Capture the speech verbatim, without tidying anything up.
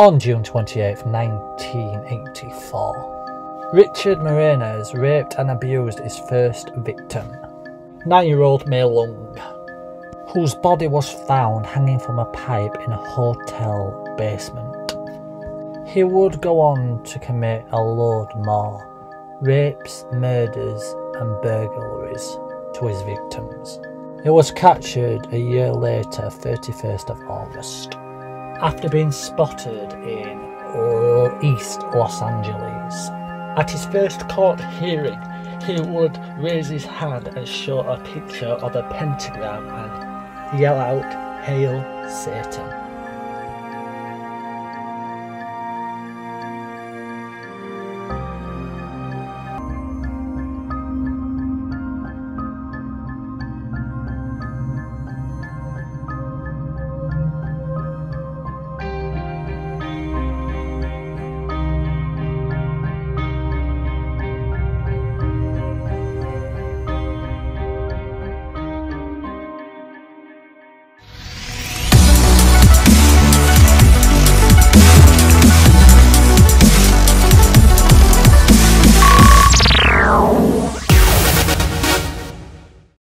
On June twenty-eighth, nineteen eighty-four, Richard Ramirez raped and abused his first victim, nine-year-old Mei Lung, whose body was found hanging from a pipe in a hotel basement. He would go on to commit a load more rapes, murders and burglaries to his victims. He was captured a year later, thirty-first of August, after being spotted in East Los Angeles. At his first court hearing, he would raise his hand and show a picture of a pentagram and yell out, "Hail Satan."